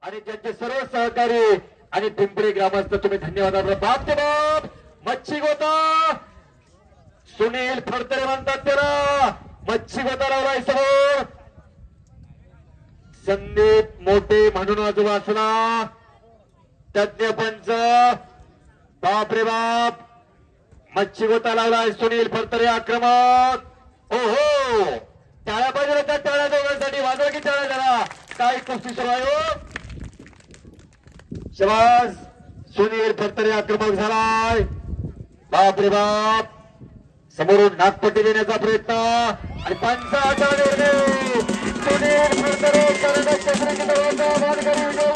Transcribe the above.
आणि त्यांचे सर्व सहकारी आणि पिंपरी ग्रामस्थ तुम्ही धन्यवाद. बाप ते बाप मच्छी गोता सुनील फडतरे म्हणतात त्याला. मच्छी गोता लावलाय समोर. संदीप मोठे म्हणून आजूबाजूला तज्ञ पंच. बाप रे बाप मच्छी गोता लावलाय सुनील फडतरे आक्रमक. ओहो टाळ्या पाहिजे त्या टाळ्या दोघांसाठी. वाजवा की टाळ्या जरा. काय कुस्ती सुरू आहे. शबाज सुनील फडतरे आक्रमक झालाय. बाप रे बाप समोरून नागपट्टी देण्याचा प्रयत्न आणि पंचाचा निर्णय. सुनील फडतरे कर्नाटक केसरीची दरवाजा बाद करून